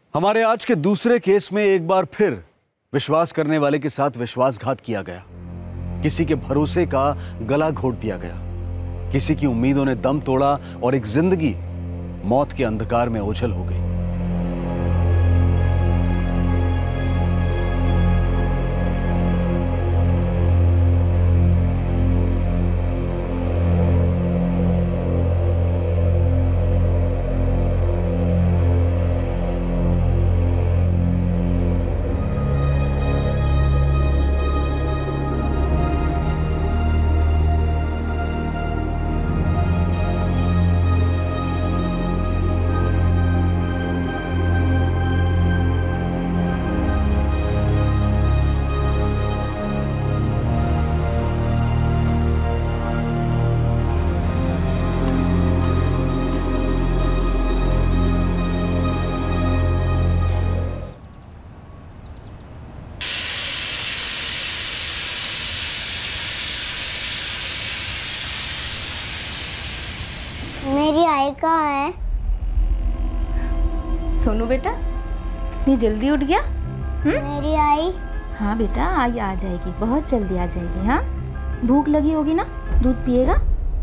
हमारे आज के दूसरे केस में एक बार फिर विश्वास करने वाले के साथ विश्वासघात किया गया। किसी के भरोसे का गला घोट दिया गया, किसी की उम्मीदों ने दम तोड़ा और एक जिंदगी मौत के अंधकार में ओझल हो गई। मेरी आई कहाँ है? सोनू बेटा, इतनी जल्दी उठ गया? मेरी आई? हाँ बेटा, आई आ जाएगी, बहुत जल्दी आ जाएगी। हाँ, भूख लगी होगी ना, दूध पिएगा?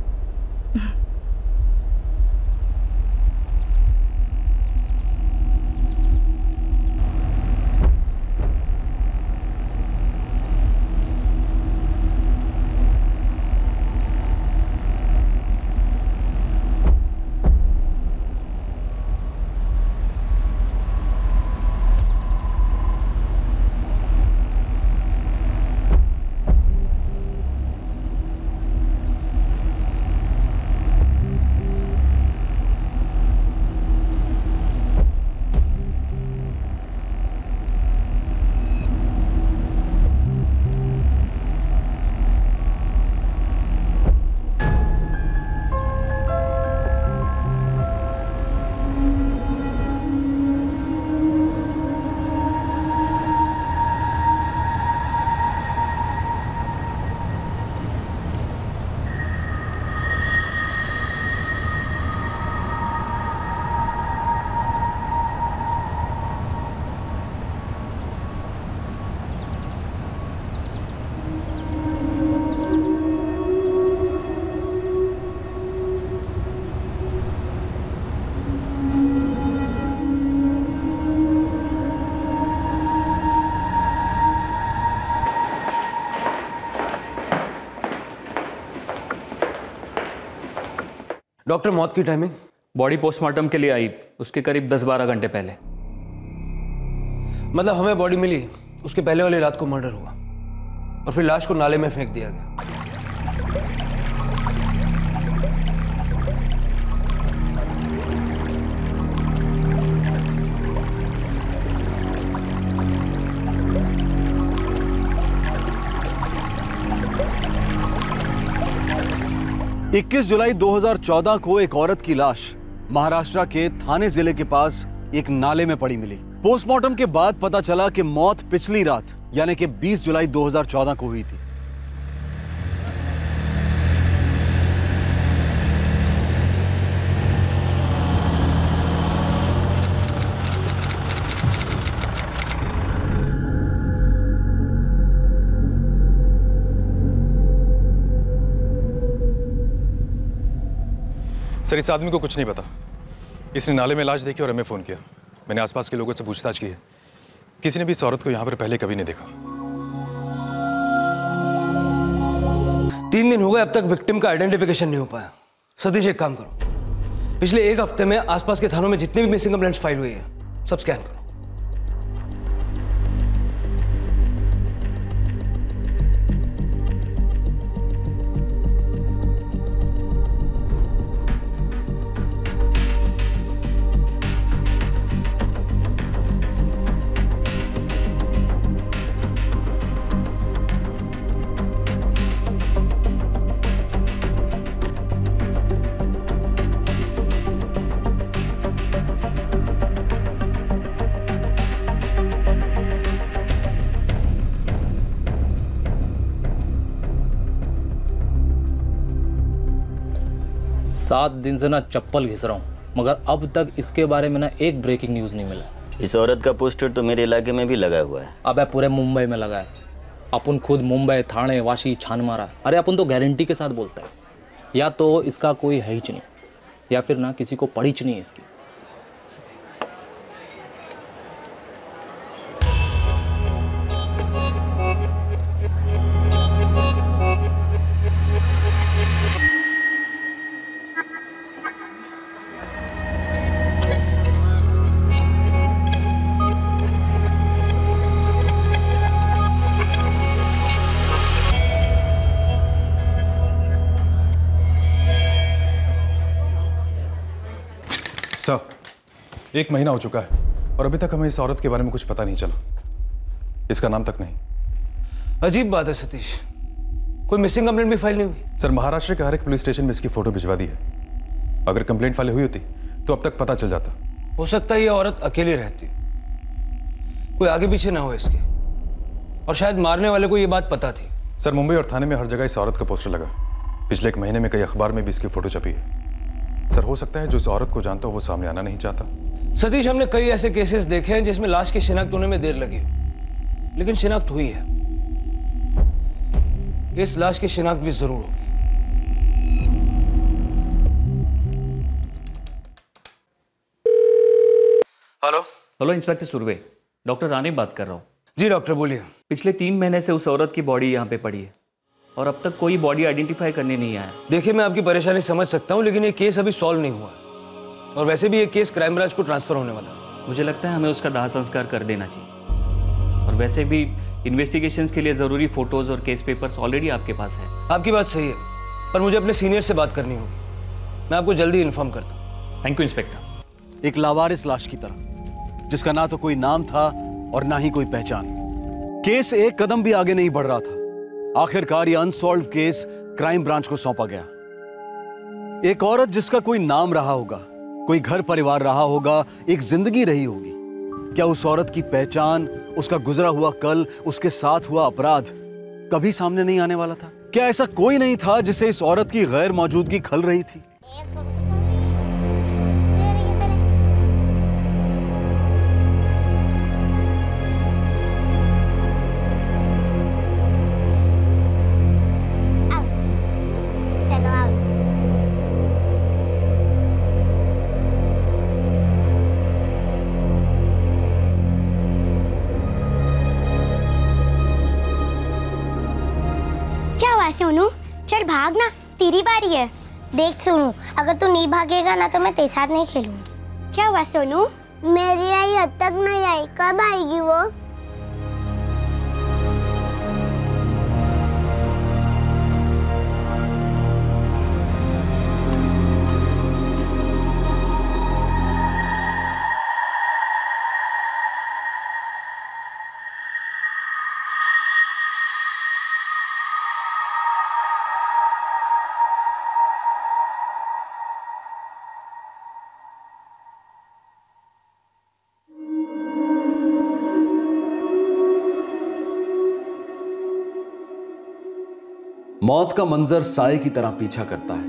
डॉक्टर, मौत की टाइमिंग? बॉडी पोस्टमार्टम के लिए आई, उसके करीब 10-12 घंटे पहले। मतलब हमें बॉडी मिली, उसके पहले वाली रात को मर्डर हुआ और फिर लाश को नाले में फेंक दिया गया। 21 जुलाई 2014 को एक औरत की लाश महाराष्ट्र के थाने जिले के पास एक नाले में पड़ी मिली। पोस्टमार्टम के बाद पता चला कि मौत पिछली रात यानी कि 20 जुलाई 2014 को हुई थी। सर, इस आदमी को कुछ नहीं पता। इसने नाले में लाश देखी और हमें फ़ोन किया। मैंने आसपास के लोगों से पूछताछ की है, किसी ने भी इस औरत को यहाँ पर पहले कभी नहीं देखा। 3 दिन हो गए, अब तक विक्टिम का आइडेंटिफिकेशन नहीं हो पाया। सतीश, एक काम करो, पिछले 1 हफ्ते में आसपास के थानों में जितने भी मिसिंग कंप्लेंट्स फाइल हुई है सब स्कैन करो। सात दिन से ना चप्पल घिस रहा हूँ, मगर अब तक इसके बारे में ना एक ब्रेकिंग न्यूज़ नहीं मिला। इस औरत का पोस्टर तो मेरे इलाके में भी लगा हुआ है। अबे पूरे मुंबई में लगा है। अपन खुद मुंबई, थाने, वाशी, छानमारा, अरे अपन तो गारंटी के साथ बोलता है, या तो इसका कोई है ही नहीं, या फिर ना किसी को पड़ी नहीं है इसकी। सर, 1 महीना हो चुका है और अभी तक हमें इस औरत के बारे में कुछ पता नहीं चला, इसका नाम तक नहीं। अजीब बात है सतीश, कोई मिसिंग कंप्लेंट भी फाइल नहीं हुई? सर, महाराष्ट्र के हर एक पुलिस स्टेशन में इसकी फोटो भिजवा दी है। अगर कंप्लेंट फाइल हुई होती तो अब तक पता चल जाता। हो सकता है ये औरत अकेली रहती, कोई आगे पीछे ना हो इसके, और शायद मारने वाले को ये बात पता थी। सर, मुंबई और थाने में हर जगह इस औरत का पोस्टर लगा। पिछले 1 महीने में कई अखबार में भी इसकी फोटो छपी है। सर, हो सकता है जो इस औरत को जानता हो वो सामने आना नहीं चाहता। सतीश, हमने कई ऐसे केसेस देखे हैं जिसमें लाश की शिनाख्त होने में देर लगी, लेकिन शिनाख्त हुई है। इस लाश की शिनाख्त भी जरूर होगी। Hello inspector Surve, doctor Rane बात कर रहा हूँ। जी डॉक्टर, बोलिए। पिछले 3 महीने से उस औरत की बॉडी यहाँ पे पड़ी है और अब तक कोई बॉडी आइडेंटिफाई करने नहीं आया। देखिए, मैं आपकी परेशानी समझ सकता हूँ, लेकिन ये केस अभी सॉल्व नहीं हुआ, और वैसे भी ये केस क्राइम ब्रांच को ट्रांसफर होने वाला है। मुझे लगता है हमें उसका दाह संस्कार कर देना चाहिए, और वैसे भी इन्वेस्टिगेशंस के लिए ज़रूरी फोटोज़ और केस पेपर्स ऑलरेडी आपके पास है। आपकी बात सही है, पर मुझे अपने सीनियर से बात करनी होगी। मैं आपको जल्दी इन्फॉर्म करता हूँ। Thank you inspector. एक लावारिस लाश की तरह, जिसका ना तो कोई नाम था और ना ही कोई पहचान। केस एक कदम भी आगे नहीं बढ़ रहा था। आखिरकार ये अनसॉल्व केस क्राइम ब्रांच को सौंपा गया। एक औरत जिसका कोई नाम रहा होगा, कोई घर परिवार रहा होगा, एक जिंदगी रही होगी। क्या उस औरत की पहचान, उसका गुजरा हुआ कल, उसके साथ हुआ अपराध कभी सामने नहीं आने वाला था? क्या ऐसा कोई नहीं था जिसे इस औरत की गैर मौजूदगी खल रही थी? सोनू, चल भाग ना, तेरी बारी है। देख सोनू, अगर तू नहीं भागेगा ना तो मैं तेरे साथ नहीं खेलूंगी। क्या हुआ सोनू? मेरी आई अब तक नहीं आई, कब आएगी वो? मौत का मंजर साए की तरह पीछा करता है।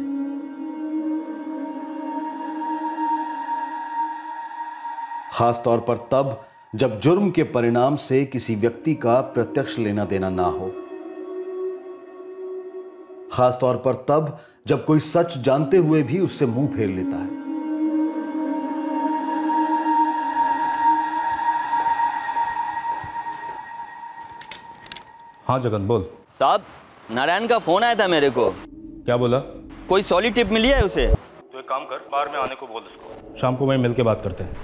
खास तौर पर तब जब जुर्म के परिणाम से किसी व्यक्ति का प्रत्यक्ष लेना देना ना हो। खास तौर पर तब जब कोई सच जानते हुए भी उससे मुंह फेर लेता है। हाँ जगन, बोल। साहब, नारायण का फोन आया था मेरे को। क्या बोला? कोई सॉलिड टिप मिली है उसे? तो एक काम कर, बाहर में आने को बोल उसको। शाम को वहीं मिल के बात करते हैं।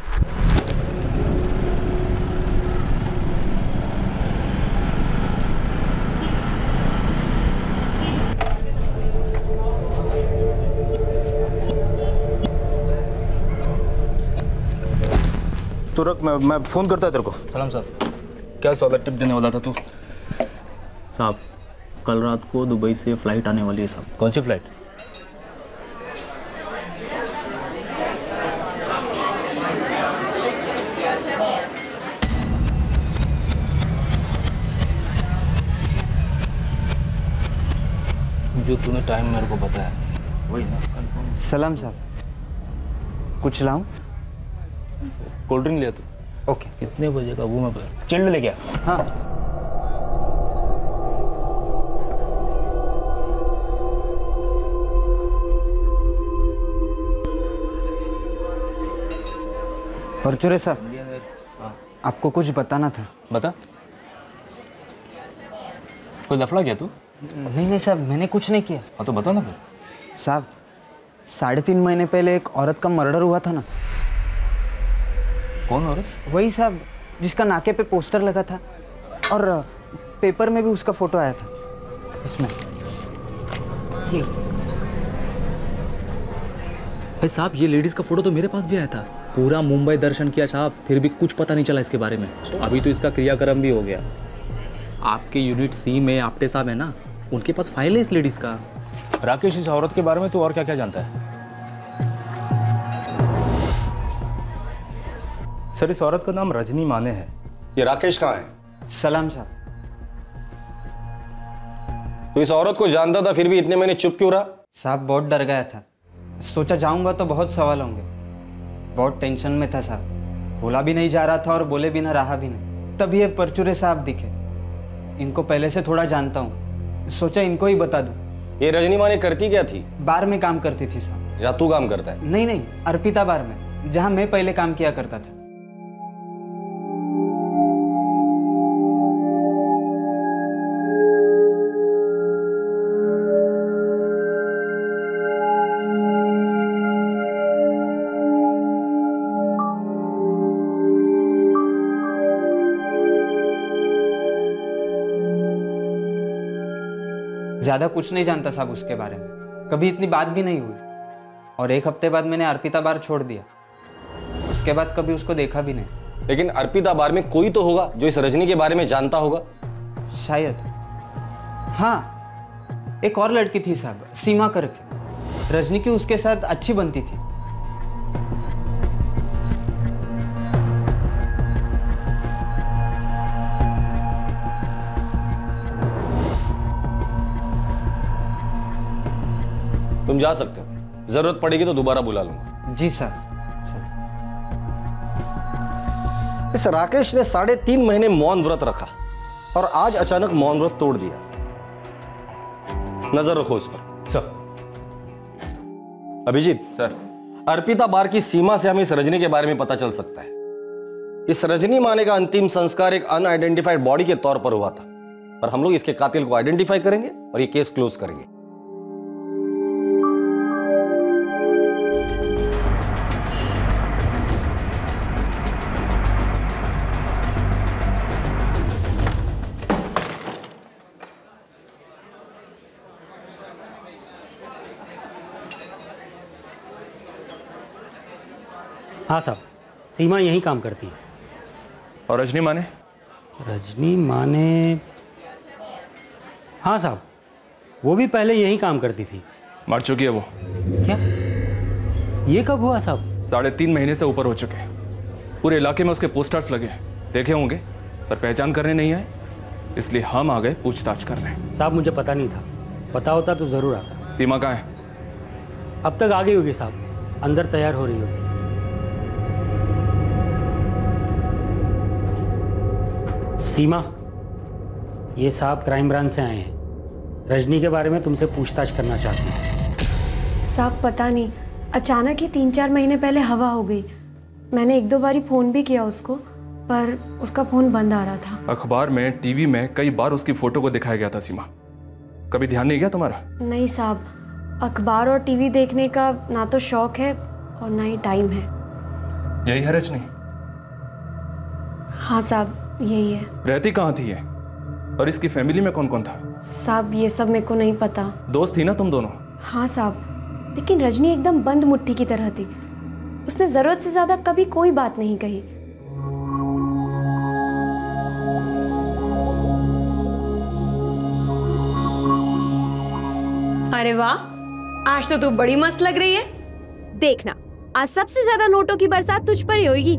तो रख, मैं फोन करता है तेरे को। सलाम साहब। क्या सॉलिड टिप देने वाला था तू? साहब, कल रात को दुबई से फ्लाइट आने वाली है साहब। कौन सी फ्लाइट? जो तूने टाइम मेरे को बताया वही ना? सलाम साहब, कुछ लाऊं? कोल्ड ड्रिंक लिया तू? ओके। कितने बजे का वो मैं चिल्ड लेके आ। हाँ परचूरे साहब, आपको कुछ बताना था। बता। कोई लफड़ा किया तू? नहीं साहब, मैंने कुछ नहीं किया। हाँ तो बता ना फिर। साहब 3.5 महीने पहले एक औरत का मर्डर हुआ था ना। कौन औरत? वही साहब जिसका नाके पे पोस्टर लगा था और पेपर में भी उसका फोटो आया था। इसमें ये भाई साहब, ये लेडीज का फोटो तो मेरे पास भी आया था। पूरा मुंबई दर्शन किया साहब, फिर भी कुछ पता नहीं चला इसके बारे में। अभी तो इसका क्रियाक्रम भी हो गया। आपके यूनिट सी में आपटे साहब है ना, उनके पास फाइल है इस लेडीज का। राकेश, इस औरत के बारे में तू और क्या क्या जानता है? सर, इस औरत का नाम रजनी माने है। ये राकेश कहाँ है? सलाम साहब। तो इस औरत को जानता था, फिर भी इतने महीने चुप क्यों रहा? साहब बहुत डर गया था, सोचा जाऊंगा तो बहुत सवाल होंगे। बहुत टेंशन में था साहब, बोला भी नहीं जा रहा था और बोले बिना रहा भी नहीं। तब ये परचूरे साहब दिखे। इनको पहले से थोड़ा जानता हूँ, सोचा इनको ही बता दूँ। ये रजनी माने करती क्या थी? बार में काम करती थी साहब। या तू काम करता है? नहीं, अर्पिता बार में, जहाँ मैं पहले काम किया करता था। ज़्यादा कुछ नहीं जानता साहब उसके बारे में, कभी इतनी बात भी नहीं हुई। और 1 हफ्ते बाद मैंने अर्पिता बार छोड़ दिया, उसके बाद कभी उसको देखा भी नहीं। लेकिन अर्पिता बार में कोई तो होगा जो इस रजनी के बारे में जानता होगा। शायद। हाँ, एक और लड़की थी साहब, सीमा करके। रजनी की उसके साथ अच्छी बनती थी। तुम जा सकते हो, जरूरत पड़ेगी तो दोबारा बुला लूंगा। जी सर। इस राकेश ने 3.5 महीने मौन व्रत रखा और आज अचानक मौन व्रत तोड़ दिया। नजर रखो इस पर। Sir. Abhijeet sir. Arpita bar की सीमा से हमें इस रजनी के बारे में पता चल सकता है। इस रजनी माने का अंतिम संस्कार एक अनआइडेंटिफाइड बॉडी के तौर पर हुआ था, पर हम लोग इसके कातिल को आइडेंटिफाई करेंगे और ये केस क्लोज करेंगे। हाँ साहब, सीमा यहीं काम करती है। और रजनी माने? रजनी माने, हाँ साहब, वो भी पहले यहीं काम करती थी। मर चुकी है वो। क्या? ये कब हुआ साहब? 3.5 महीने से ऊपर हो चुके हैं। पूरे इलाके में उसके पोस्टर्स लगे हैं, देखे होंगे, पर पहचान करने नहीं आए, इसलिए हम आ गए पूछताछ करने। साहब मुझे पता नहीं था, पता होता तो ज़रूर आता। सीमा कहाँ है? अब तक आ गई होगी साहब, अंदर तैयार हो रही होगी। सीमा, ये साहब क्राइम ब्रांच से आए हैं, रजनी के बारे में तुमसे पूछताछ करना चाहते हैं। साहब पता नहीं, अचानक ही 3-4 महीने पहले हवा हो गई। मैंने 1-2 बारी फ़ोन भी किया उसको, पर उसका फ़ोन बंद आ रहा था। अखबार में, टीवी में कई बार उसकी फोटो को दिखाया गया था। सीमा, कभी ध्यान नहीं गया तुम्हारा? नहीं साहब, अखबार और टीवी देखने का ना तो शौक है और ना ही टाइम है। यही है रजनी? हाँ साहब, यही है। रहती कहाँ थी ये? और इसकी फैमिली में कौन कौन था? साहब ये सब मेरे को नहीं पता। दोस्त थी ना तुम दोनों? हाँ साहब, लेकिन रजनी एकदम बंद मुट्ठी की तरह थी। उसने ज़रूरत से ज़्यादा कभी कोई बात नहीं कही। अरे वाह, आज तो तू बड़ी मस्त लग रही है। देखना, आज सबसे ज्यादा नोटों की बरसात तुझ पर ही होगी।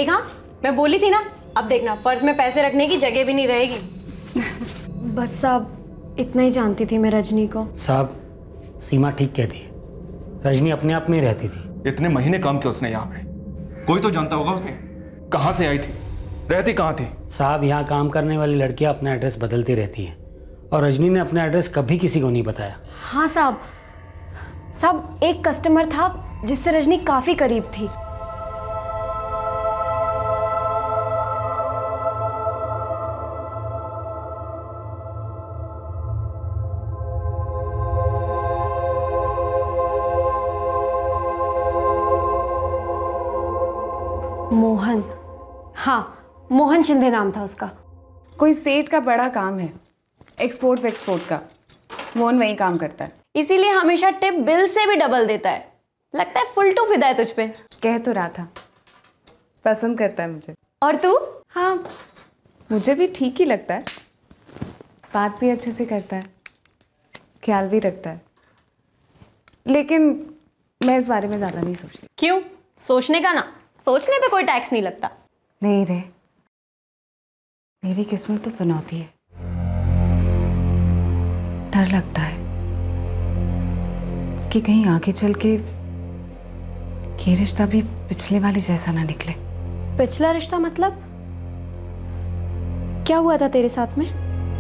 देखा, मैं बोली थी ना, अब देखना पर्स में पैसे रखने की जगह भी नहीं रहेगी। बस साहब इतना ही जानती थी मैं रजनी को। साहब सीमा ठीक कहती है, रजनी अपने आप में ही रहती थी। इतने महीने काम किया उसने यहाँ पे, कोई तो जानता होगा उसे। कहाँ से आई थी, रहती कहाँ थी? साहब यहाँ काम करने वाली लड़कियाँ अपना एड्रेस बदलती रहती हैं और रजनी ने अपना एड्रेस कभी किसी को नहीं बताया। हाँ साहब, एक कस्टमर था जिससे रजनी काफी करीब थी। मोहन, हाँ मोहन शिंदे नाम था उसका। कोई सेठ का बड़ा काम है, एक्सपोर्ट वेक्सपोर्ट का, मोहन वही काम करता है। इसीलिए हमेशा टिप बिल से भी डबल देता है। लगता है फुल टू फिदा है तुझ पे। कह तो रहा था, पसंद करता है मुझे। और तू? हाँ मुझे भी ठीक ही लगता है, बात भी अच्छे से करता है, ख्याल भी रखता है, लेकिन मैं इस बारे में ज़्यादा नहीं सोच रही। क्यों? सोचने का ना, सोचने पे कोई टैक्स नहीं लगता। नहीं रे, मेरी किस्मत तो बनौती है, डर लगता है कि कहीं आगे चल के ये रिश्ता भी पिछले वाले जैसा ना निकले। पिछला रिश्ता मतलब? क्या हुआ था तेरे साथ में?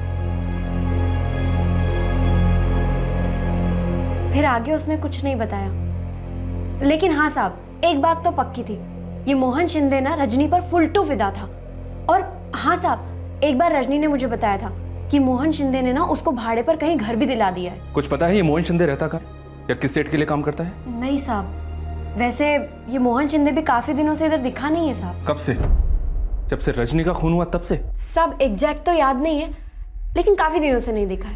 फिर आगे उसने कुछ नहीं बताया, लेकिन हाँ साहब एक बात तो पक्की थी, ये मोहन शिंदे ना रजनी पर फुल टू फिदा था। और हाँ साहब, एक बार रजनी ने मुझे बताया था कि मोहन शिंदे ने ना उसको भाड़े पर कहीं घर भी दिला दिया है। कुछ पता है ये मोहन शिंदे रहता कहाँ या किस सेठ के लिए काम करता है? नहीं साहब, वैसे ये मोहन शिंदे भी काफी दिनों से इधर दिखा नहीं है साहब। कब से? जब से रजनी का खून हुआ तब से? सब एग्जैक्ट तो याद नहीं है, लेकिन काफी दिनों से नहीं दिखा है।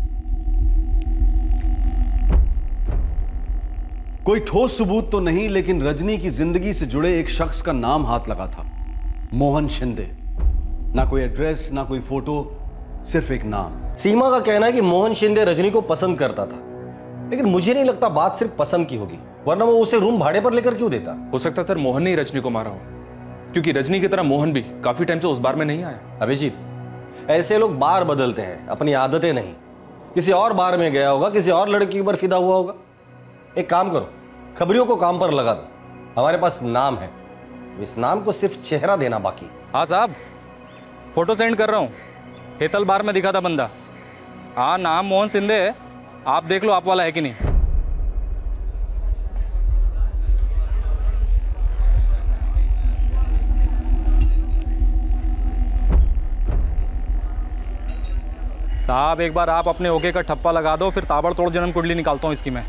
कोई ठोस सबूत तो नहीं, लेकिन रजनी की जिंदगी से जुड़े एक शख्स का नाम हाथ लगा था, मोहन शिंदे। ना कोई एड्रेस, ना कोई फोटो, सिर्फ एक नाम। सीमा का कहना है कि मोहन शिंदे रजनी को पसंद करता था, लेकिन मुझे नहीं लगता बात सिर्फ पसंद की होगी, वरना वो उसे रूम भाड़े पर लेकर क्यों देता? हो सकता सर मोहन ने ही रजनी को मारा हो, क्योंकि रजनी की तरह मोहन भी काफी टाइम से उस बार में नहीं आया। अभिजीत, ऐसे लोग बार बदलते हैं, अपनी आदतें नहीं। किसी और बार में गया होगा, किसी और लड़की पर फिदा हुआ होगा। एक काम करो, खबरियों को काम पर लगा दो, हमारे पास नाम है, इस नाम को सिर्फ चेहरा देना बाकी। हाँ साहब, फोटो सेंड कर रहा हूँ, हेतल बार में दिखा था बंदा। हाँ नाम मोहन शिंदे है, आप देख लो आप वाला है कि नहीं। साहब एक बार आप अपने ओके का ठप्पा लगा दो, फिर ताबड़तोड़ जन्म कुंडली निकालता हूँ इसकी मैं।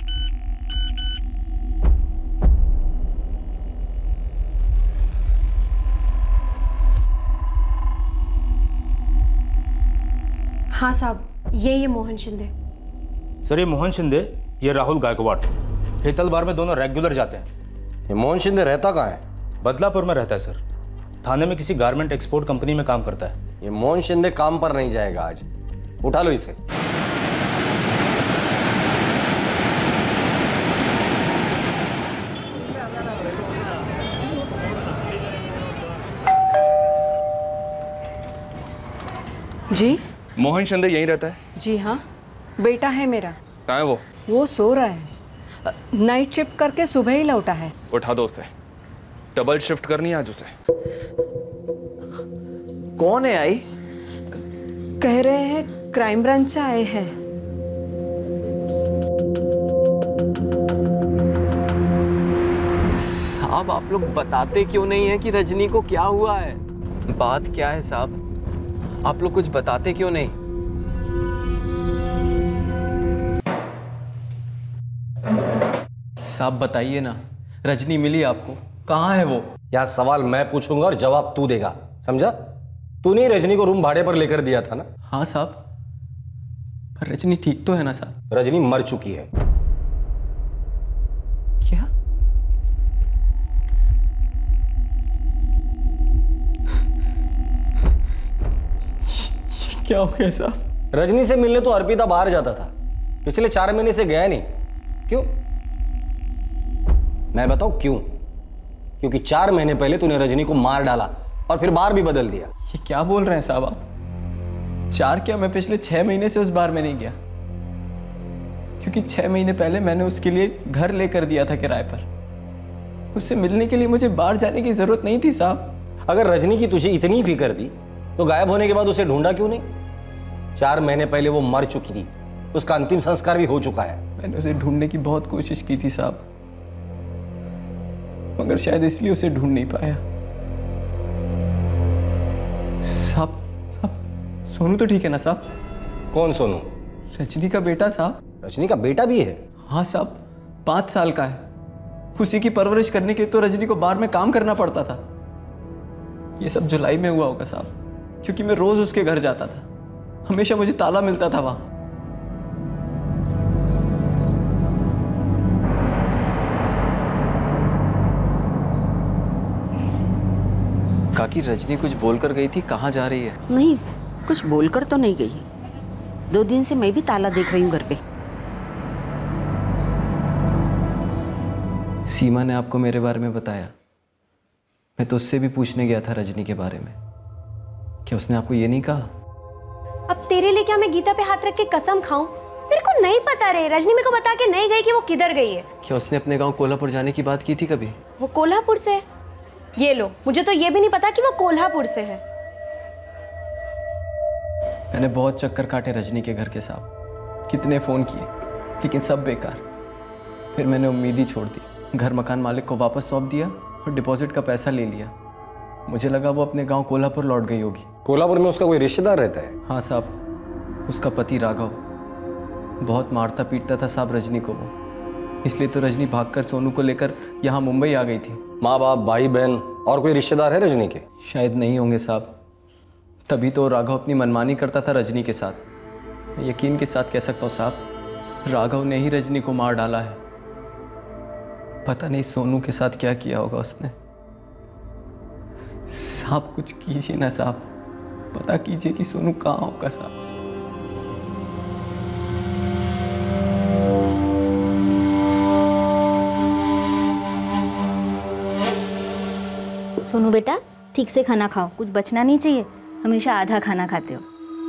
हाँ साहब, ये मोहन शिंदे। सर ये मोहन शिंदे, ये राहुल गायकवाड़, हेतल बार में दोनों रेगुलर जाते हैं। ये मोहन शिंदे रहता कहाँ है? बदलापुर में रहता है सर, थाने में किसी गारमेंट एक्सपोर्ट कंपनी में काम करता है। ये मोहन शिंदे काम पर नहीं जाएगा आज, उठा लो इसे। जी मोहन शिंदे यहीं रहता है? जी हाँ, बेटा है मेरा। कहाँ है वो सो रहा है, नाइट शिफ्ट करके सुबह ही लौटा है। उठा दो उसे, डबल शिफ्ट करनी है आज उसे। कौन है आई? कह रहे हैं क्राइम ब्रांच से आए हैं। साहब आप लोग बताते क्यों नहीं है कि रजनी को क्या हुआ है? बात क्या है साहब, आप लोग कुछ बताते क्यों नहीं? साहब बताइए ना, रजनी मिली आपको? कहाँ है वो? यहाँ सवाल मैं पूछूंगा और जवाब तू देगा, समझा? तूने रजनी को रूम भाड़े पर लेकर दिया था ना? हाँ साहब, पर रजनी ठीक तो है ना साहब? रजनी मर चुकी है। क्या? क्या हो गया साहब? रजनी से मिलने तो अर्पिता बाहर जाता था, पिछले 4 महीने से गया नहीं। क्यों? मैं बताऊं क्यों? क्योंकि 4 महीने पहले तूने रजनी को मार डाला और फिर बार भी बदल दिया। ये क्या बोल रहे हैं साहब आप? 4 क्या, मैं पिछले 6 महीने से उस बार में नहीं गया, क्योंकि 6 महीने पहले मैंने उसके लिए घर लेकर दिया था किराए पर। उससे मिलने के लिए मुझे बाहर जाने की जरूरत नहीं थी साहब। अगर रजनी की तुझे इतनी फिक्र थी तो गायब होने के बाद उसे ढूंढा क्यों नहीं? 4 महीने पहले वो मर चुकी थी, उसका अंतिम संस्कार भी हो चुका है। मैंने उसे ढूंढने की बहुत कोशिश की थी साहब, मगर शायद इसलिए उसे ढूंढ नहीं पाया। साहब सोनू तो ठीक है ना साहब? कौन सोनू? रजनी का बेटा साहब। रजनी का बेटा भी है? हाँ साहब, 5 साल का है। उसी की परवरिश करने के लिए तो रजनी को बाहर में काम करना पड़ता था। ये सब जुलाई में हुआ होगा साहब, क्योंकि मैं रोज उसके घर जाता था, हमेशा मुझे ताला मिलता था वहां। काकी, रजनी कुछ बोलकर गई थी, कहाँ जा रही है? नहीं, कुछ बोलकर तो नहीं गई। 2 दिन से मैं भी ताला देख रही हूँ घर पे। सीमा ने आपको मेरे बारे में बताया? मैं तो उससे भी पूछने गया था रजनी के बारे में। क्या उसने आपको ये नहीं कहा? अब तेरे लिए क्या मैं गीता पे हाथ रख के कसम खाऊं? मेरे को नहीं पता रे, रजनी मेरे को बता के नहीं गई कि वो किधर गई है। क्या उसने अपने गांव कोल्हापुर जाने की बात की थी कभी? वो कोल्हापुर से है? ये लो, मुझे तो ये भी नहीं पता कि वो कोल्हापुर से है। मैंने बहुत चक्कर काटे रजनी के घर के साथ, कितने फोन किए, लेकिन सब बेकार। फिर मैंने उम्मीद ही छोड़ दी। घर मकान मालिक को वापस सौंप दिया और डिपॉजिट का पैसा ले लिया। मुझे लगा वो अपने गांव कोल्हापुर लौट गई होगी। कोल्हापुर में उसका कोई रिश्तेदार रहता है? हाँ साहब, उसका पति राघव बहुत मारता पीटता था साहब रजनी को वो, इसलिए तो रजनी भागकर सोनू को लेकर यहाँ मुंबई आ गई थी। माँ बाप, भाई बहन और कोई रिश्तेदार है रजनी के? शायद नहीं होंगे साहब, तभी तो राघव अपनी मनमानी करता था रजनी के साथ। मैं यकीन के साथ कह सकता हूँ साहब, राघव ने ही रजनी को मार डाला है। पता नहीं सोनू के साथ क्या किया होगा उसने। साहब कुछ कीजिए ना साहब, पता कीजिए कि सोनू कहाँ होगा साहब। सोनू बेटा, ठीक से खाना खाओ, कुछ बचना नहीं चाहिए। हमेशा आधा खाना खाते हो।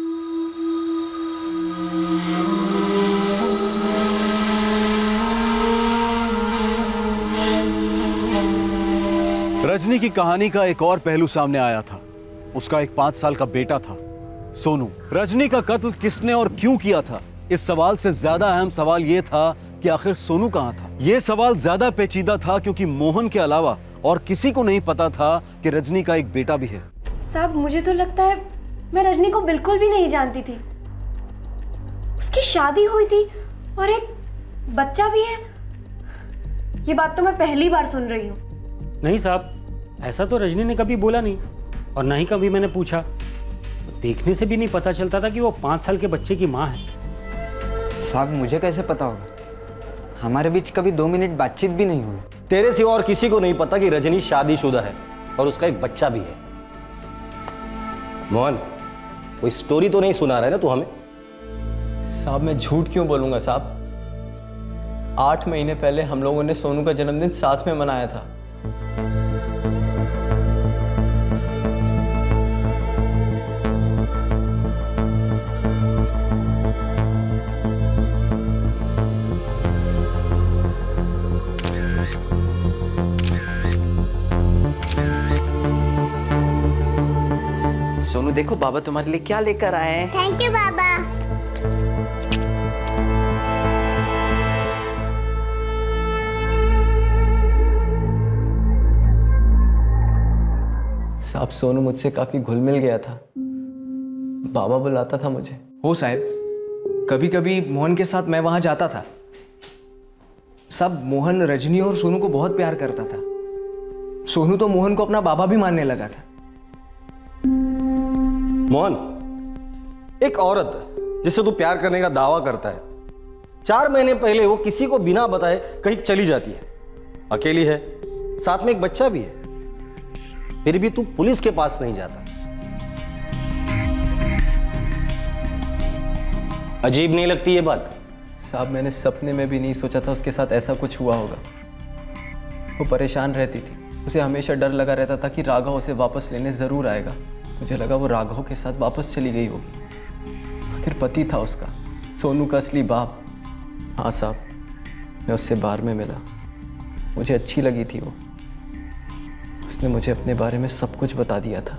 रजनी की कहानी का एक और पहलू सामने आया था। उसका एक 5 साल का बेटा था, सोनू। रजनी का कत्ल किसने और क्यों किया था, इस सवाल से ज्यादा अहम सवाल यह था कि आखिर सोनू कहां था। यह सवाल ज्यादा पेचीदा था क्योंकि मोहन के अलावा और किसी को नहीं पता था कि रजनी का एक बेटा भी है। साहब, मुझे तो लगता है मैं रजनी को बिल्कुल भी नहीं जानती थी। उसकी शादी हुई थी और एक बच्चा भी है। ये बात तो मैं पहली बार सुन रही हूँ। नहीं साहब, ऐसा तो रजनी ने कभी बोला नहीं और ना ही कभी मैंने पूछा। तो देखने से भी नहीं पता चलता था कि वो 5 साल के बच्चे की माँ है। साहब मुझे कैसे पता होगा? हमारे बीच कभी 2 मिनट बातचीत भी नहीं हुई। तेरे सिवा और किसी को नहीं पता कि रजनी शादीशुदा है और उसका एक बच्चा भी है। मोहन, कोई स्टोरी तो नहीं सुना रहा है ना तू हमें? साहब मैं झूठ क्यों बोलूंगा साहब? 8 महीने पहले हम लोगों ने सोनू का जन्मदिन साथ में मनाया था। सोनू देखो बाबा तुम्हारे लिए क्या लेकर आए हैं। थैंक यू बाबा। साहब सोनू मुझसे काफी घुल मिल गया था, बाबा बुलाता था मुझे। हो साहब, कभी कभी मोहन के साथ मैं वहां जाता था। सब मोहन रजनी और सोनू को बहुत प्यार करता था। सोनू तो मोहन को अपना बाबा भी मानने लगा था। मोहन, एक औरत जिससे तू प्यार करने का दावा करता है, 4 महीने पहले वो किसी को बिना बताए कहीं चली जाती है, अकेली है, साथ में एक बच्चा भी है, फिर भी तू पुलिस के पास नहीं जाता। अजीब नहीं लगती ये बात? साहब मैंने सपने में भी नहीं सोचा था उसके साथ ऐसा कुछ हुआ होगा। वो परेशान रहती थी, उसे हमेशा डर लगा रहता था कि राघव उसे वापस लेने ज़रूर आएगा। मुझे लगा वो राघव के साथ वापस चली गई होगी। आखिर पति था उसका, सोनू का असली बाप। हाँ साहब, मैं उससे बार में मिला, मुझे अच्छी लगी थी वो। उसने मुझे अपने बारे में सब कुछ बता दिया था।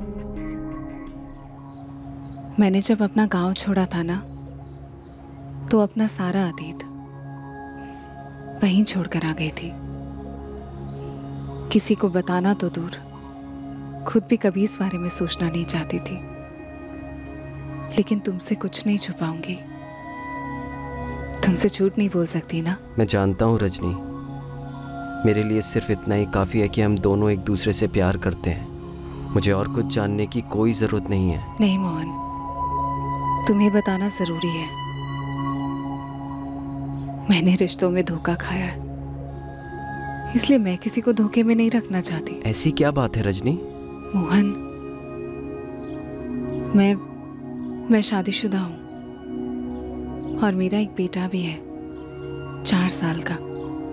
मैंने जब अपना गांव छोड़ा था ना, तो अपना सारा अतीत वहीं छोड़कर आ गई थी। किसी को बताना तो दूर, खुद भी कभी इस बारे में सोचना नहीं चाहती थी। लेकिन तुमसे कुछ नहीं छुपाऊंगी, तुमसे झूठ नहीं बोल सकती ना। मैं जानता हूँ रजनी, मेरे लिए सिर्फ इतना ही काफ़ी है कि हम दोनों एक दूसरे से प्यार करते हैं। मुझे और कुछ जानने की कोई ज़रूरत नहीं है। नहीं मोहन, तुम्हें बताना ज़रूरी है। मैंने रिश्तों में धोखा खाया है, इसलिए मैं किसी को धोखे में नहीं रखना चाहती। ऐसी क्या बात है रजनी? मोहन, मैं शादीशुदा हूँ और मेरा एक बेटा भी है, 4 साल का।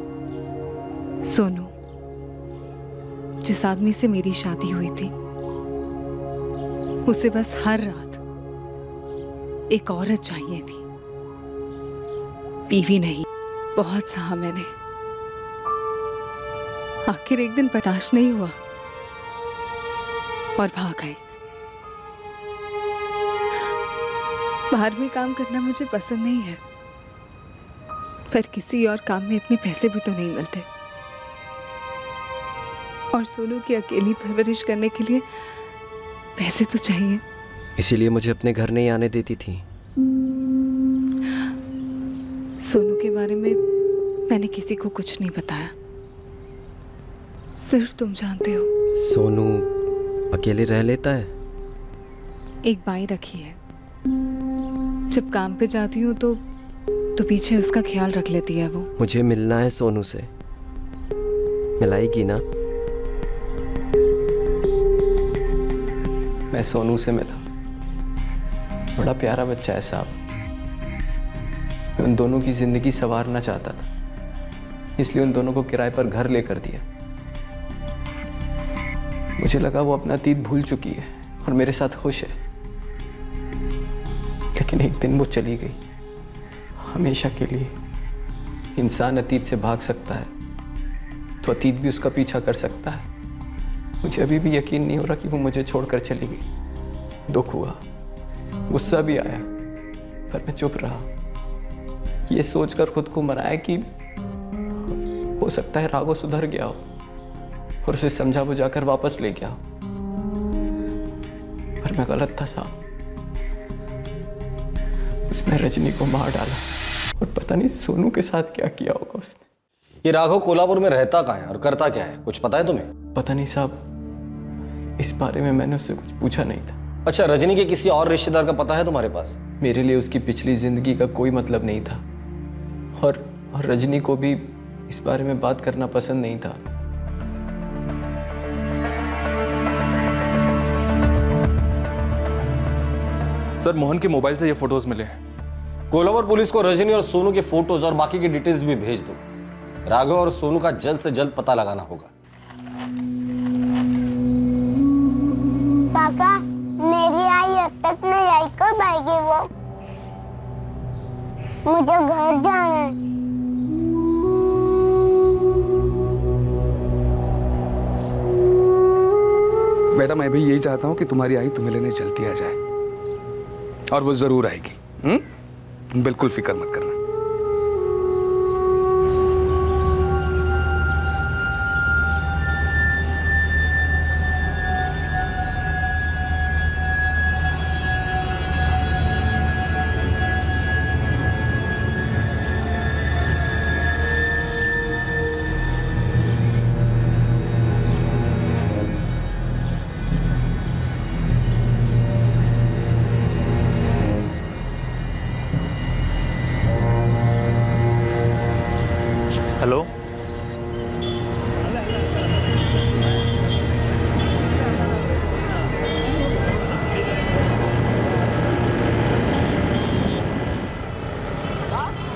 सोनू, जिस आदमी से मेरी शादी हुई थी, उसे बस हर रात एक औरत चाहिए थी, बीवी नहीं। बहुत सहा मैंने, आखिर एक दिन बर्दाश्त नहीं हुआ और भाग गए। बाहर में काम करना मुझे पसंद नहीं है, पर किसी और काम में इतने पैसे भी तो नहीं मिलते, और सोनू की अकेली परवरिश करने के लिए पैसे तो चाहिए। इसीलिए मुझे अपने घर नहीं आने देती थी। सोनू के बारे में मैंने किसी को कुछ नहीं बताया, सिर्फ तुम जानते हो। सोनू अकेले रह लेता है? एक बाई रखी है, जब काम पे जाती हूँ तो पीछे उसका ख्याल रख लेती है वो। मुझे मिलना है सोनू से, मिलाएगी ना? मैं सोनू से मिला, बड़ा प्यारा बच्चा है साहब। मैं उन दोनों की जिंदगी संवारना चाहता था, इसलिए उन दोनों को किराए पर घर लेकर दिया। मुझे लगा वो अपना अतीत भूल चुकी है और मेरे साथ खुश है, लेकिन एक दिन वो चली गई, हमेशा के लिए। इंसान अतीत से भाग सकता है तो अतीत भी उसका पीछा कर सकता है। मुझे अभी भी यकीन नहीं हो रहा कि वो मुझे छोड़कर चली गई। दुख हुआ, गुस्सा भी आया, पर मैं चुप रहा, ये सोचकर खुद को मनाया कि हो सकता है राघव सुधर गया हो और उसे समझा बुझाकर वापस ले गया हो। पर मैं गलत था साहब। उसने रजनी को मार डाला और पता नहीं सोनू के साथ क्या किया होगा उसने। ये राघव कोल्हापुर में रहता कहाँ है और करता क्या है, कुछ पता है तुम्हें? पता नहीं साहब, इस बारे में मैंने उससे कुछ पूछा नहीं था। अच्छा, रजनी के किसी और रिश्तेदार का पता है तुम्हारे पास? मेरे लिए उसकी पिछली जिंदगी का कोई मतलब नहीं था, और रजनी को भी इस बारे में बात करना पसंद नहीं था। सर, मोहन के मोबाइल से ये फोटोज मिले हैं। कोल्हापुर पुलिस को रजनी और सोनू के फोटोज और बाकी की डिटेल्स भी भेज दो। राघव और सोनू का जल्द से जल्द पता लगाना होगा। काका, मेरी आई अब तक नहीं आई, कब आएगी वो? मुझे घर जाना है। बेटा, मैं भी यही चाहता हूँ कि तुम्हारी आई तुम्हें लेने जल्दी आ जाए, और वो जरूर आएगी। बिल्कुल फिक्र मत करना। हेलो,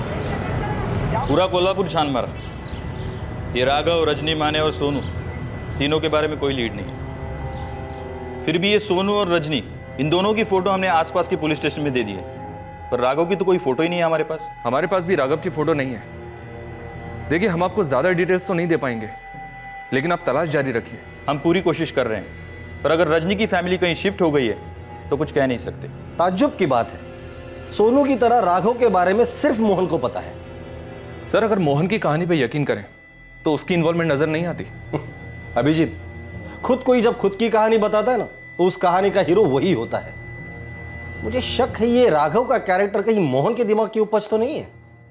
पूरा कोल्हापुर छान मारा। ये राघव, रजनी माने और सोनू तीनों के बारे में कोई लीड नहीं है। फिर भी ये सोनू और रजनी, इन दोनों की फोटो हमने आसपास के पुलिस स्टेशन में दे दी है, पर राघव की तो कोई फोटो ही नहीं है हमारे पास। हमारे पास भी राघव की फोटो नहीं है। देखिए, हम आपको ज्यादा डिटेल्स तो नहीं दे पाएंगे, लेकिन आप तलाश जारी रखिए। हम पूरी कोशिश कर रहे हैं, पर अगर रजनी की फैमिली कहीं शिफ्ट हो गई है तो कुछ कह नहीं सकते। ताज्जुब की बात है, सोनू की तरह राघव के बारे में सिर्फ मोहन को पता है। सर, अगर मोहन की कहानी पे यकीन करें तो उसकी इन्वॉल्वमेंट नजर नहीं आती। अभिजीत, खुद कोई जब खुद की कहानी बताता है ना, तो उस कहानी का हीरो वही होता है। मुझे शक है ये राघव का कैरेक्टर कहीं मोहन के दिमाग की उपज तो नहीं है।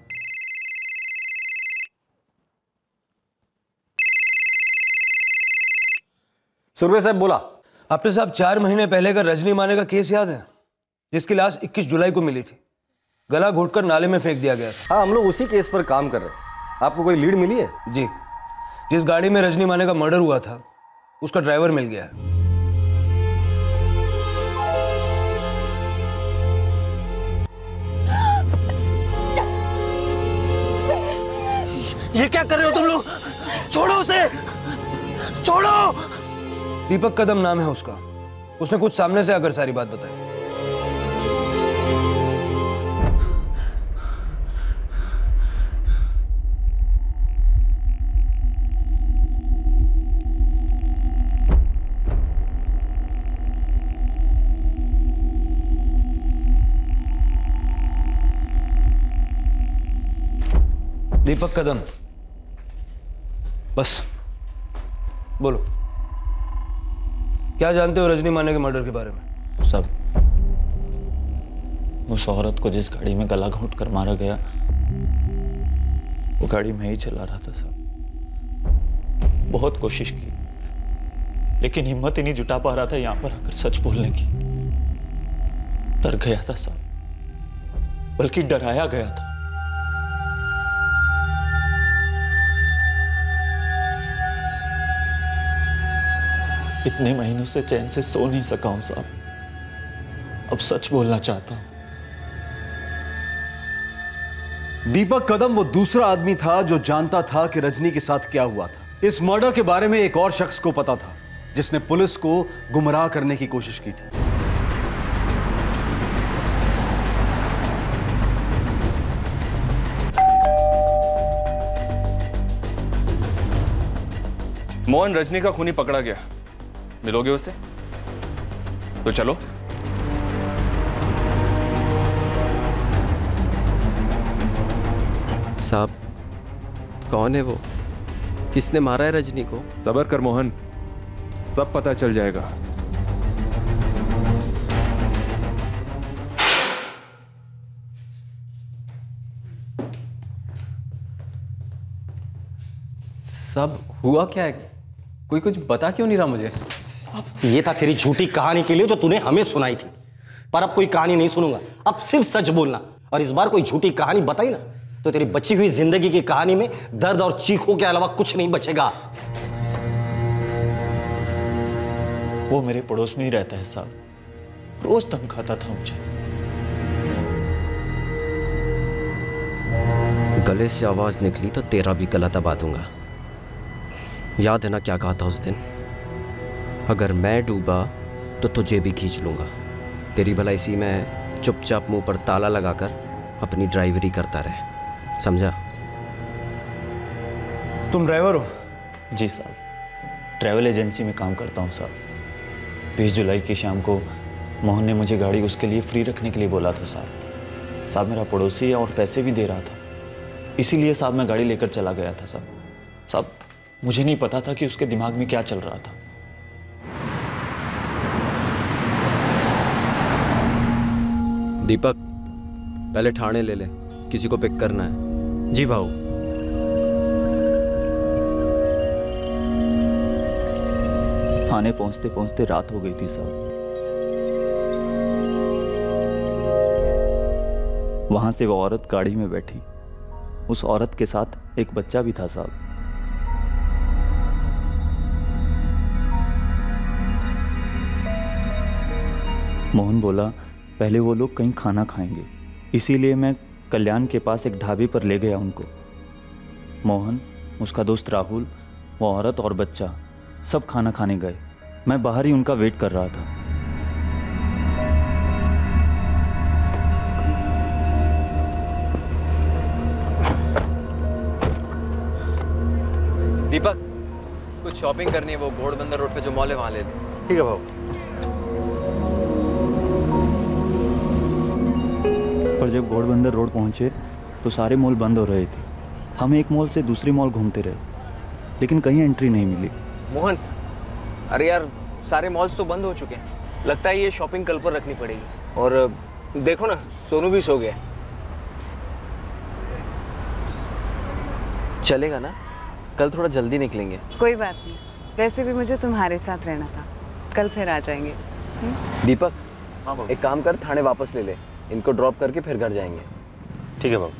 सुरवे साहब बोला। आपने साहब 4 महीने पहले का रजनी माने का केस याद है, जिसकी लाश 21 जुलाई को मिली थी, गला घोटकर नाले में फेंक दिया गया था। हाँ, हम लोग उसी केस पर काम कर रहे हैं। आपको कोई लीड मिली है? जी, जिस गाड़ी में रजनी माने का मर्डर हुआ था उसका ड्राइवर मिल गया है। ये क्या कर रहे हो तुम लोग? छोड़ो उसे, छोड़ो। दीपक कदम नाम है उसका। उसने कुछ सामने से आकर सारी बात बताई। दीपक कदम, बस बोलो, क्या जानते हो रजनी माने के मर्डर के बारे में? सब, उस औरत को जिस गाड़ी में गला घोंट कर मारा गया, वो गाड़ी मैं ही चला रहा था साहब। बहुत कोशिश की, लेकिन हिम्मत ही नहीं जुटा पा रहा था यहां पर आकर सच बोलने की। डर गया था साहब, बल्कि डराया गया था। इतने महीनों से चैन से सो नहीं सका हूं साहब। अब सच बोलना चाहता हूं। दीपक कदम वो दूसरा आदमी था जो जानता था कि रजनी के साथ क्या हुआ था। इस मर्डर के बारे में एक और शख्स को पता था, जिसने पुलिस को गुमराह करने की कोशिश की थी। मोहन रजनी का खूनी पकड़ा गया, मिलोगे उससे? तो चलो। साहब, कौन है वो? किसने मारा है रजनी को? सबर कर मोहन, सब पता चल जाएगा। सब हुआ क्या है? कोई कुछ बता क्यों नहीं रहा मुझे? ये था तेरी झूठी कहानी के लिए जो तूने हमें सुनाई थी, पर अब कोई कहानी नहीं सुनूंगा। अब सिर्फ सच बोलना, और इस बार कोई झूठी कहानी बताई ना तो तेरी बची हुई जिंदगी की कहानी में दर्द और चीखों के अलावा कुछ नहीं बचेगा। वो मेरे पड़ोस में ही रहता है साहब, रोज धमकाता था मुझे। गले से आवाज निकली तो तेरा भी गला दबा दूंगा। याद है ना क्या कहा था उस दिन? अगर मैं डूबा तो तुझे भी खींच लूंगा। तेरी भलाई इसी में चुपचाप मुंह पर ताला लगाकर अपनी ड्राइवरी करता रहे, समझा? तुम ड्राइवर हो? जी साहब, ट्रैवल एजेंसी में काम करता हूँ साहब। 20 जुलाई की शाम को मोहन ने मुझे गाड़ी उसके लिए फ्री रखने के लिए बोला था साहब। साहब मेरा पड़ोसी है और पैसे भी दे रहा था, इसीलिए साहब मैं गाड़ी लेकर चला गया था साहब। साहब मुझे नहीं पता था कि उसके दिमाग में क्या चल रहा था। दीपक, पहले ठाणे ले ले, किसी को पिक करना है। जी भाऊ। थाने पहुंचते पहुंचते रात हो गई थी साहब। वहां से वो औरत गाड़ी में बैठी, उस औरत के साथ एक बच्चा भी था साहब। मोहन बोला पहले वो लोग कहीं खाना खाएंगे, इसीलिए मैं कल्याण के पास एक ढाबे पर ले गया उनको। मोहन, उसका दोस्त राहुल, वो औरत और बच्चा सब खाना खाने गए, मैं बाहर ही उनका वेट कर रहा था। दीपक, कुछ शॉपिंग करनी है, वो घोड़बंदर रोड पे जो मॉल है वहां ले ले। ठीक है बाबू। पर जब घोड़बंदर रोड पहुंचे तो सारे मॉल बंद हो रहे थे। हम एक मॉल से दूसरी मॉल घूमते रहे, लेकिन कहीं एंट्री नहीं मिली। मोहन, अरे यार सारे मॉल्स तो बंद हो चुके हैं। लगता है ये शॉपिंग कल पर रखनी पड़ेगी। और देखो ना, सोनू भी सो गया। चलेगा ना? कल थोड़ा जल्दी निकलेंगे। कोई बात नहीं, वैसे भी मुझे तुम्हारे साथ रहना था, कल फिर आ जाएंगे। दीपक, एक काम कर, थाने वापस ले ले, इनको ड्रॉप करके फिर घर जाएंगे। ठीक है बाबू।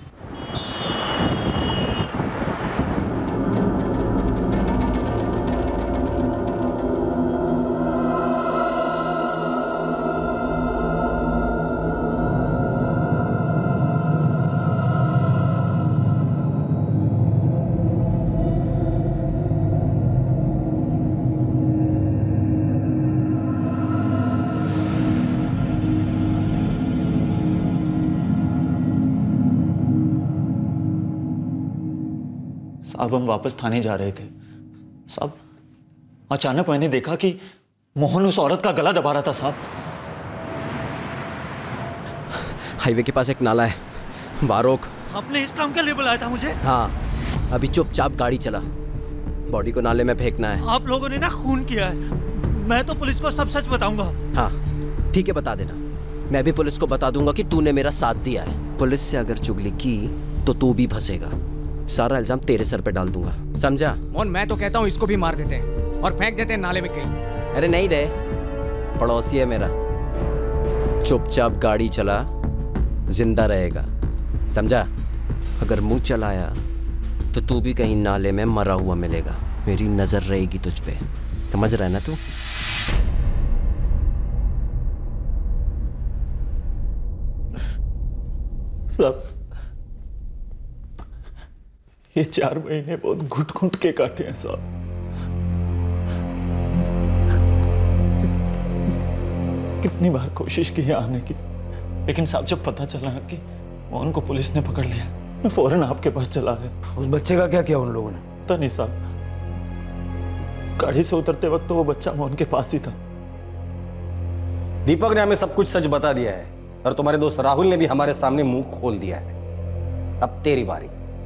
अब हम वापस थाने जा रहे थे साहब, अचानक मैंने देखा कि मोहन उस औरत का गला दबा रहा था साहब। हाईवे के पास एक नाला है, वहाँ रोक। आपने इस काम के लिए बुलाया था मुझे? हाँ, अभी चुपचाप गाड़ी चला, बॉडी को नाले में फेंकना है। आप लोगों ने ना खून किया है, मैं तो पुलिस को सब सच बताऊंगा। हाँ ठीक है, बता देना। मैं भी पुलिस को बता दूंगा कि तूने मेरा साथ दिया है। पुलिस से अगर चुगली की तो तू भी फंसेगा, सारा इल्जाम तेरे सर पे डाल दूंगा, समझा? मोहन, मैं तो कहता हूँ इसको भी मार देते हैं और फेंक देते हैं नाले में कहीं। अरे नहीं दे, पड़ोसी है मेरा, चुपचाप गाड़ी चला, जिंदा रहेगा, समझा? अगर मुंह चलाया तो तू भी कहीं नाले में मरा हुआ मिलेगा, मेरी नजर रहेगी तुझ पे, समझ रहा है ना तू? साहब, ये 4 महीने बहुत घुट घुट के काटे हैं साहब। कितनी बार कोशिश की है आने की, लेकिन साहब जब पता चला कि मोहन को पुलिस ने पकड़ लिया, मैं फौरन आपके पास चला आया। उस बच्चे का क्या किया उन लोगों ने? पता नहीं साहब, गाड़ी से उतरते वक्त तो वो बच्चा मोहन के पास ही था। दीपक ने हमें सब कुछ सच बता दिया है और तुम्हारे दोस्त राहुल ने भी हमारे सामने मुंह खोल दिया है। अब तेरी बारी,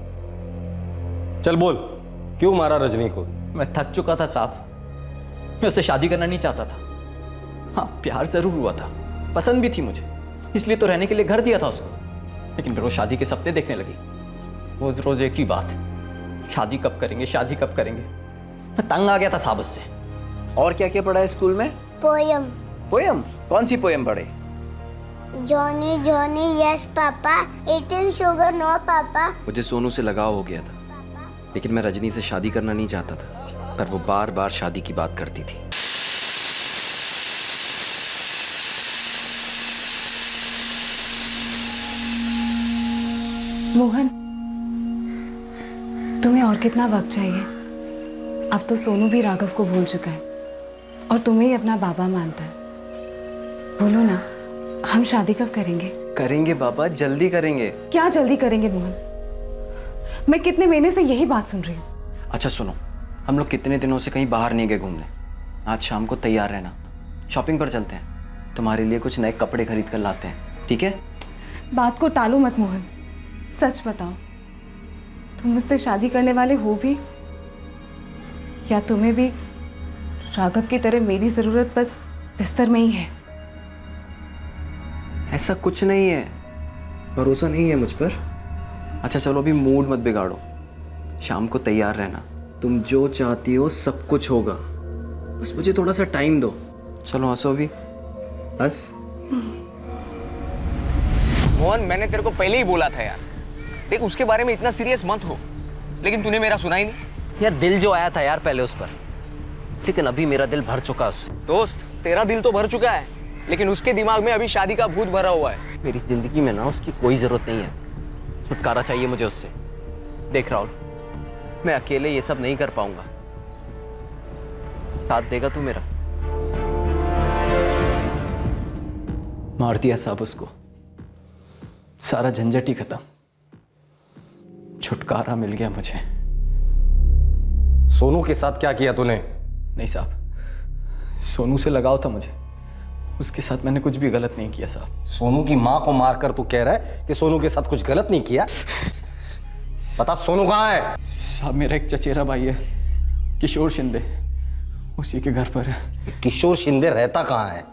चल बोल, क्यों मारा रजनी को? मैं थक चुका था साहब, मैं उससे शादी करना नहीं चाहता था। हाँ, प्यार जरूर हुआ था, पसंद भी थी मुझे, इसलिए तो रहने के लिए घर दिया था उसको। लेकिन फिर वो शादी के सपने देखने लगी, रोज रोज एक ही बात, शादी कब करेंगे, शादी कब करेंगे। मैं तंग आ गया था साहब उससे। और क्या क्या पढ़ा है स्कूल में? पोयम। पोयम? कौन सी पोयम पढ़े? Johnny Johnny yes papa, 18 sugar no पापा। मुझे सोनू से लगाव हो गया था, लेकिन मैं रजनी से शादी करना नहीं चाहता था, पर वो बार बार शादी की बात करती थी। मोहन, तुम्हें और कितना वक्त चाहिए? अब तो सोनू भी राघव को भूल चुका है और तुम्हें ही अपना बाबा मानता है। बोलो ना, हम शादी कब करेंगे? करेंगे बाबा, जल्दी करेंगे। क्या जल्दी करेंगे मोहन? मैं कितने महीने से यही बात सुन रही हूँ। अच्छा सुनो, हम लोग कितने दिनों से कहीं बाहर नहीं गए घूमने। आज शाम को तैयार रहना, शॉपिंग पर चलते हैं, तुम्हारे लिए कुछ नए कपड़े खरीद कर लाते हैं, ठीक है? बात को टालो मत मोहन, सच बताओ, तुम मुझसे शादी करने वाले हो भी, या तुम्हें भी राघव की तरह मेरी जरूरत बस बिस्तर में ही है? ऐसा कुछ नहीं है, भरोसा नहीं है मुझ पर? अच्छा चलो, अभी मूड मत बिगाड़ो, शाम को तैयार रहना, तुम जो चाहती हो सब कुछ होगा, बस मुझे थोड़ा सा टाइम दो। चलो हंसो अभी, हंस। मोहन, मैंने तेरे को पहले ही बोला था यार, देख उसके बारे में इतना सीरियस मत हो, लेकिन तूने मेरा सुना ही नहीं। यार दिल जो आया था यार पहले उस पर, लेकिन अभी मेरा दिल भर चुका उससे। दोस्त, तेरा दिल तो भर चुका है, लेकिन उसके दिमाग में अभी शादी का भूत भरा हुआ है। मेरी जिंदगी में ना उसकी कोई जरूरत नहीं है, छुटकारा चाहिए मुझे उससे। देख राहुल, मैं अकेले ये सब नहीं कर पाऊंगा, साथ देगा तू मेरा? मार दिया साहब उसको, सारा झंझट ही खत्म, छुटकारा मिल गया मुझे। सोनू के साथ क्या किया तूने? नहीं साहब, सोनू से लगाव था मुझे, उसके साथ मैंने कुछ भी गलत नहीं किया साहब। सोनू की मां को मारकर तू कह रहा है कि सोनू के साथ कुछ गलत नहीं किया? बता सोनू कहाँ है? साहब मेरा एक चचेरा भाई है, किशोर शिंदे, उसी के घर पर है। किशोर शिंदे रहता कहाँ है?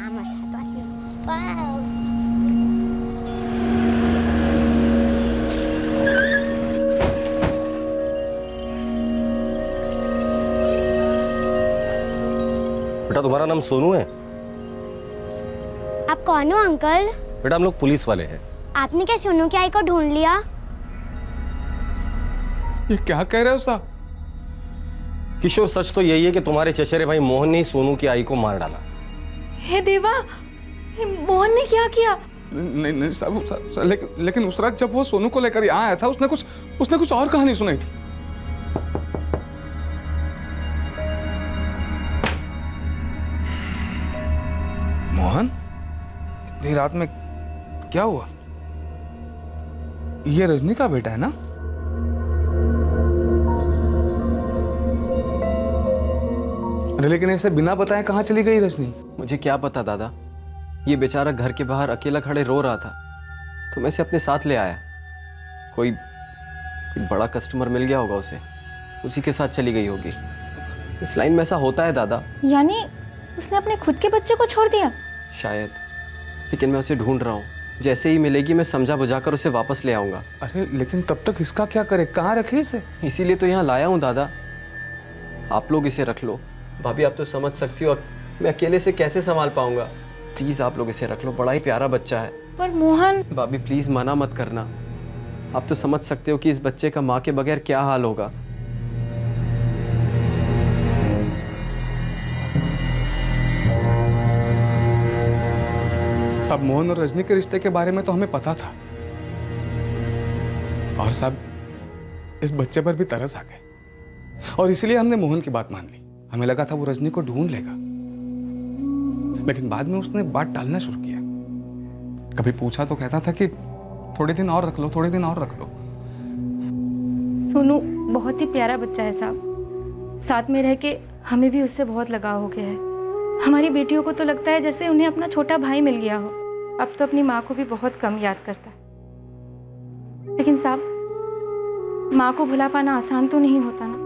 बेटा तुम्हारा नाम सोनू है? आप कौन हो अंकल? बेटा हम लोग पुलिस वाले हैं। आपने क्या सोनू की आई को ढूंढ लिया? ये क्या कह रहे हो साहब? किशोर सच तो यही है कि तुम्हारे चचेरे भाई मोहन ने सोनू की आई को मार डाला। हे देवा, मोहन ने क्या किया? नहीं नहीं साहब, लेकिन उस रात जब वो सोनू को लेकर यहाँ आया था उसने कुछ और कहानी सुनाई थी। मोहन, इतनी रात में क्या हुआ? ये रजनी का बेटा है ना? अरे लेकिन ऐसे बिना बताए कहाँ चली गई रजनी? मुझे क्या पता दादा, ये बेचारा घर के बाहर अकेला खड़े रो रहा था तो मैं इसे अपने साथ ले आया। कोई बड़ा कस्टमर मिल गया होगा उसे, उसी के साथ चली गई होगी। इस लाइन में ऐसा होता है दादा। यानी उसने अपने खुद के बच्चे को छोड़ दिया? शायद, लेकिन मैं उसे ढूंढ रहा हूँ। जैसे ही मिलेगी मैं समझा बुझाकर उसे वापस ले आऊंगा। अरे लेकिन तब तक इसका क्या करे? कहाँ रखे इसे? इसीलिए तो यहाँ लाया हूँ दादा। आप लोग इसे रख लो। भाभी आप तो समझ सकती हो, मैं अकेले से कैसे संभाल पाऊंगा। प्लीज आप लोग इसे रख लो, बड़ा ही प्यारा बच्चा है। पर मोहन। भाभी प्लीज मना मत करना, आप तो समझ सकते हो कि इस बच्चे का माँ के बगैर क्या हाल होगा। साहब मोहन और रजनी के रिश्ते के बारे में तो हमें पता था, और साहब इस बच्चे पर भी तरस आ गए और इसलिए हमने मोहन की बात मान ली। हमें लगा था वो रजनी को ढूंढ लेगा, लेकिन बाद में उसने बात टालना शुरू किया। कभी पूछा तो कहता था कि थोड़े दिन और रख लो, थोड़े दिन और रख लो। सोनू बहुत ही प्यारा बच्चा है साहब, साथ में रह के हमें भी उससे बहुत लगाव हो गया है। हमारी बेटियों को तो लगता है जैसे उन्हें अपना छोटा भाई मिल गया हो। अब तो अपनी माँ को भी बहुत कम याद करता है। लेकिन साहब, माँ को भुला पाना आसान तो नहीं होता ना।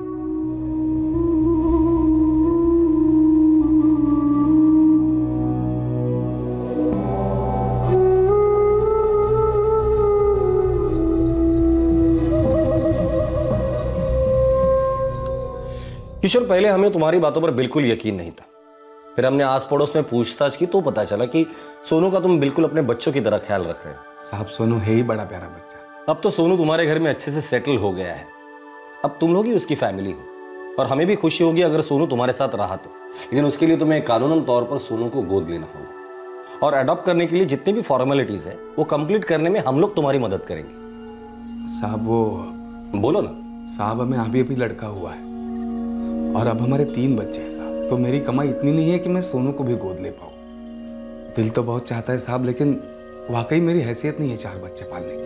किशोर पहले हमें तुम्हारी बातों पर बिल्कुल यकीन नहीं था, फिर हमने आस पड़ोस में पूछताछ की तो पता चला कि सोनू का तुम बिल्कुल अपने बच्चों की तरह ख्याल रख रहे हो। साहब सोनू है ही बड़ा प्यारा बच्चा। अब तो सोनू तुम्हारे घर में अच्छे से सेटल हो गया है, अब तुम लोग ही उसकी फैमिली हो और हमें भी खुशी होगी अगर सोनू तुम्हारे साथ रहा तो। लेकिन उसके लिए तुम्हें कानूनन तौर पर सोनू को गोद लेना होगा और अडॉप्ट करने के लिए जितनी भी फॉर्मेलिटीज है वो कंप्लीट करने में हम लोग तुम्हारी मदद करेंगे। साहब वो बोलो ना। साहब हमें अभी लड़का हुआ है और अब हमारे 3 बच्चे हैं साहब, तो मेरी कमाई इतनी नहीं है कि मैं सोनू को भी गोद ले पाऊँ। दिल तो बहुत चाहता है साहब, लेकिन वाकई मेरी हैसियत नहीं है 4 बच्चे पालने की।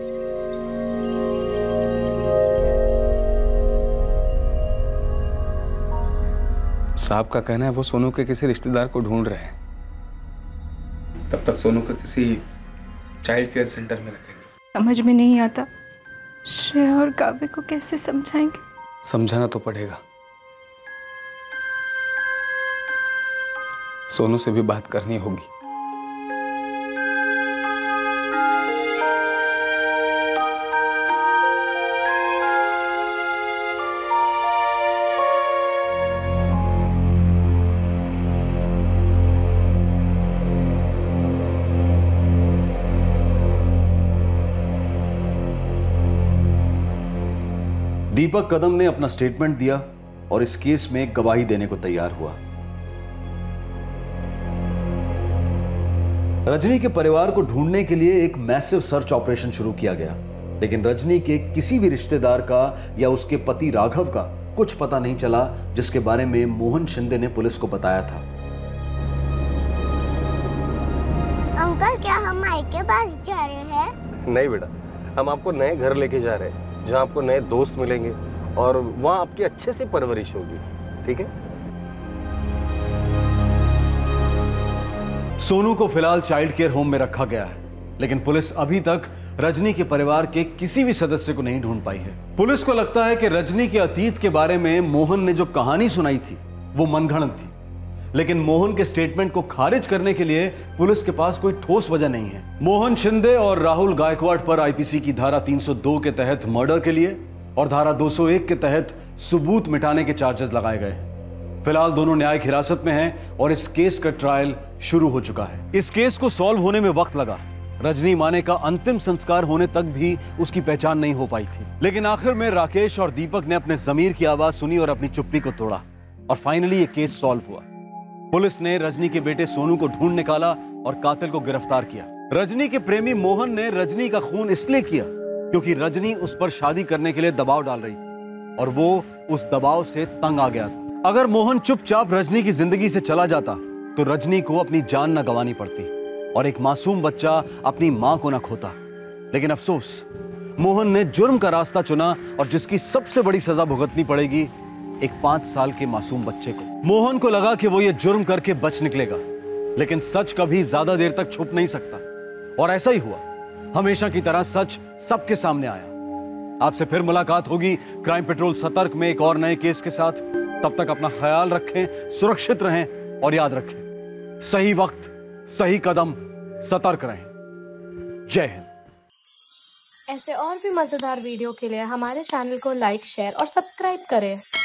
साहब का कहना है वो सोनू के किसी रिश्तेदार को ढूंढ रहे हैं, तब तक सोनू को किसी चाइल्ड केयर सेंटर में रखेंगे। समझ में नहीं आता श्रेया और काव्य को कैसे समझाएंगे। समझाना तो पड़ेगा, सोनू से भी बात करनी होगी। दीपक कदम ने अपना स्टेटमेंट दिया और इस केस में गवाही देने को तैयार हुआ। रजनी के परिवार को ढूंढने के लिए एक मैसिव सर्च ऑपरेशन शुरू किया गया, लेकिन रजनी के किसी भी रिश्तेदार का या उसके पति राघव का कुछ पता नहीं चला जिसके बारे में मोहन शिंदे ने पुलिस को बताया था। अंकल, क्या हम माई के पास जा रहे हैं? नहीं बेटा, हम आपको नए घर लेके जा रहे हैं जहां आपको नए दोस्त मिलेंगे और वहां आपकी अच्छे से परवरिश होगी, ठीक है? सोनू को फिलहाल चाइल्ड केयर होम में रखा गया है, लेकिन पुलिस अभी तक रजनी के परिवार के किसी भी सदस्य को नहीं ढूंढ पाई है। पुलिस को लगता है कि रजनी के अतीत के बारे में मोहन ने जो कहानी सुनाई थी वो मनगढ़ंत थी, लेकिन मोहन के स्टेटमेंट को खारिज करने के लिए पुलिस के पास कोई ठोस वजह नहीं है। मोहन शिंदे और राहुल गायकवाड़ पर आईपीसी की धारा 302 के तहत मर्डर के लिए और धारा 201 के तहत सबूत मिटाने के चार्जेस लगाए गए हैं। फिलहाल दोनों न्यायिक हिरासत में हैं और इस केस का ट्रायल शुरू हो चुका है। इस केस को सॉल्व होने में वक्त लगा। रजनी माने का अंतिम संस्कार होने तक भी उसकी पहचान नहीं हो पाई थी, लेकिन आखिर में राकेश और दीपक ने अपने जमीर की आवाज सुनी और अपनी चुप्पी को तोड़ा और फाइनली ये केस सॉल्व हुआ। पुलिस ने रजनी के बेटे सोनू को ढूंढ निकाला और कातिल को गिरफ्तार किया। रजनी के प्रेमी मोहन ने रजनी का खून इसलिए किया क्योंकि रजनी उस पर शादी करने के लिए दबाव डाल रही थी और वो उस दबाव से तंग आ गया था। अगर मोहन चुपचाप रजनी की जिंदगी से चला जाता तो रजनी को अपनी जान न गंवानी पड़ती और एक मासूम बच्चा अपनी मां को न खोता। लेकिन अफसोस, मोहन ने जुर्म का रास्ता चुना और जिसकी सबसे बड़ी सजा भुगतनी पड़ेगी एक 5 साल के मासूम बच्चे को। मोहन को लगा कि वो ये जुर्म करके बच निकलेगा, लेकिन सच कभी ज्यादा देर तक छुप नहीं सकता और ऐसा ही हुआ। हमेशा की तरह सच सबके सामने आया। आपसे फिर मुलाकात होगी क्राइम पेट्रोल सतर्क में एक और नए केस के साथ। तब तक अपना ख्याल रखें, सुरक्षित रहें और याद रखें, सही वक्त, सही कदम, सतर्क रहें। जय हिंद। ऐसे और भी मजेदार वीडियो के लिए हमारे चैनल को लाइक, शेयर और सब्सक्राइब करें।